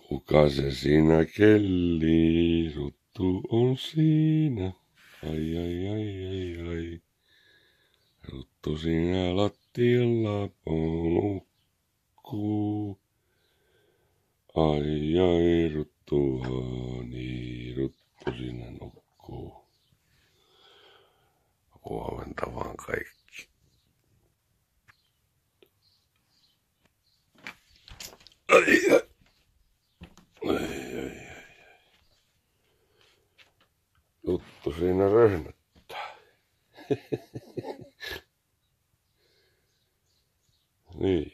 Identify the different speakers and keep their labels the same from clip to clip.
Speaker 1: Kuka se siinä kellii, ruttu on siinä. Ai ai ai ai ai. Ruttu siinä lattialla nukkuu. Ai ai ruttuhani, ruttu siinä nukkuu. Huomenta vaan kaikki. Ai ai. Ai. Ruttu siinä röhnöttää. Niin.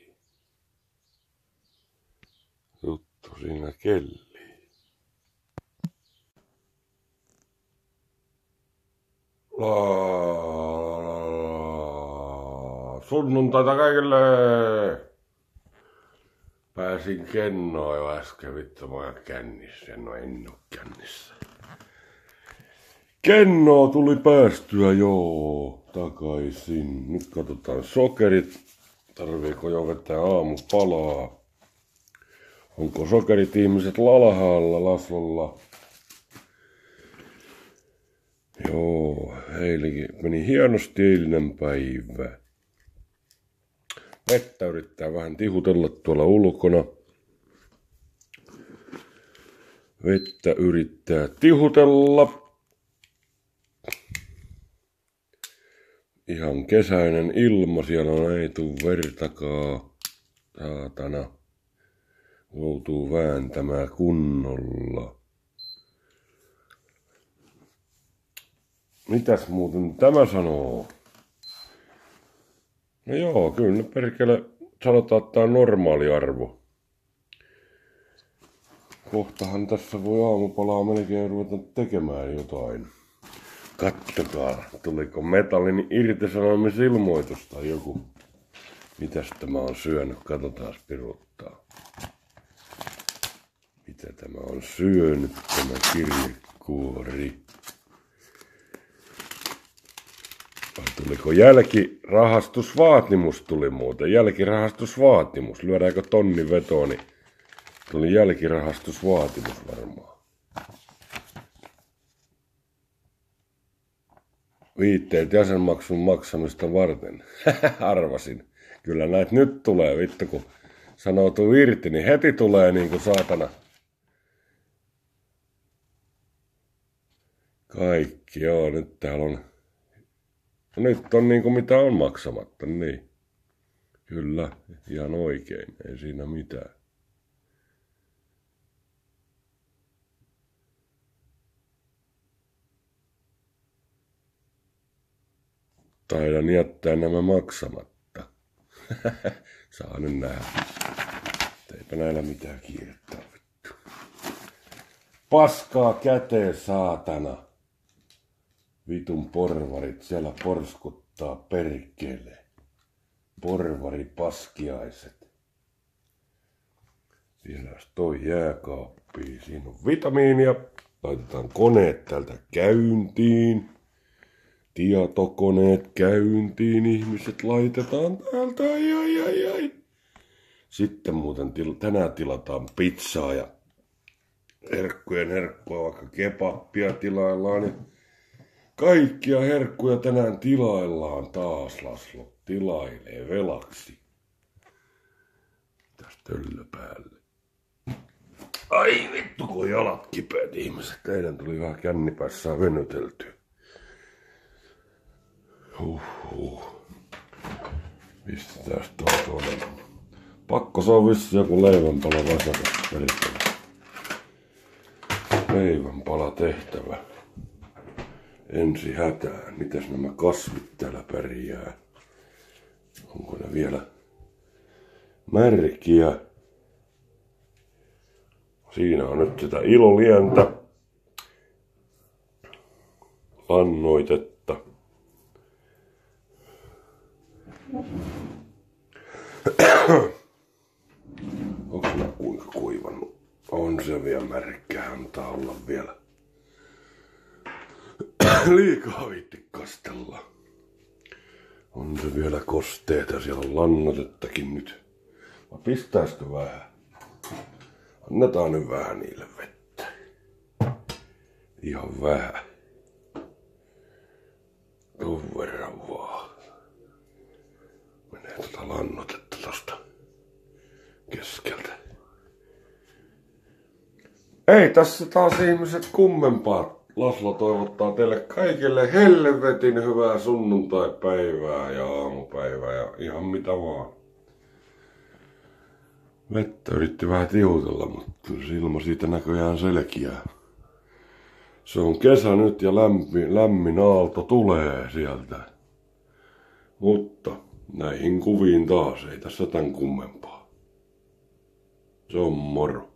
Speaker 1: Ruttu siinä kellii. Sunnuntaita kaikille! Pääsin kennoon jo äsken, vittu mä oon kännissä. No en oo kännissä. Kennoa tuli päästyä joo takaisin. Nyt katsotaan sokerit. Tarviiko jo vetää aamupalaa? Onko sokerit ihmiset lalhaalla Laslolla? Joo, eilenkin meni hienosti eilinen päivä. Vettä yrittää vähän tihutella tuolla ulkona. Vettä yrittää tihutella. Ihan kesäinen ilma, siellä ei tuu vertakaa. Saatana. Joutuu vääntämään kunnolla. Mitäs muuten tämä sanoo? No joo, kyllä nyt perkele sanotaan, että tämä on normaali arvo. Kohtahan tässä voi aamupalaa melkein ruveta tekemään jotain. Kattokaa, tuliko metallin irtisanomisilmoitus tai joku. Mitäs tämä on syönyt? Katsotaan piruttaa. Mitä tämä on syönyt tämä kirjekuori? Tuliko jälkirahastusvaatimus tuli muuten? Jälkirahastusvaatimus. Lyödäänkö tonnin vetoon, niin tuli jälkirahastusvaatimus varmaan. Viitteet jäsenmaksun maksamista varten. Arvasin. Kyllä näitä nyt tulee, vittu kun sanoutuu irti, niin heti tulee niinku saatana. Kaikki, joo, nyt täällä on. No nyt on niinku mitä on maksamatta, niin. Kyllä, ihan oikein, ei siinä mitään. Taidan jättää nämä maksamatta. Saa nyt nähdä. Eipä näillä mitään kiirettä vittu. Paskaa käteen, saatana. Vitun porvarit siellä porskuttaa perkele. Porvari paskiaiset. Vieläs toi jääkaappi. Siinä on vitamiinia. Laitetaan koneet täältä käyntiin. Tietokoneet käyntiin. Ihmiset laitetaan täältä. Ai. Sitten muuten tänään tilataan pizzaa ja herkkua, vaikka kebappia tilaillaan. Niin kaikkia herkkuja tänään tilaillaan taas, Laslo. Tilailee velaksi. Mitäs töllö päälle? Ai vittu, kun jalat kipeät ihmiset. Teidän tuli vähän kännipäissään venyteltyä. Pistetään tuonne. Pakko se on vissi joku leivänpala vasakas. Leivänpala tehtävä. Ensi hätään. Mitäs nämä kasvit täällä pärjää? Onko ne vielä märkiä? Siinä on nyt sitä ilolientä. Lannoitetta. Onko mä kuinka kuivannut? On se vielä märkää, antaa olla vielä. Liikaa viitti kastella. On se vielä kosteeta, siellä on lannoitettakin nyt. Vai pistäisikö vähän? Annetaan nyt vähän niille vettä. Ihan vähän. Tuon verran vaan. Menee lannotetta tosta keskeltä. Ei tässä taas ihmiset kummempaa. Laslo toivottaa teille kaikille helvetin hyvää sunnuntaipäivää ja aamupäivää ja ihan mitä vaan. Vettä yritti vähän tihutella, mutta ilma siitä näköjään selkiää. Se on kesä nyt ja lämmin aalto tulee sieltä. Mutta näihin kuviin taas ei tässä tän kummempaa. Se on moro.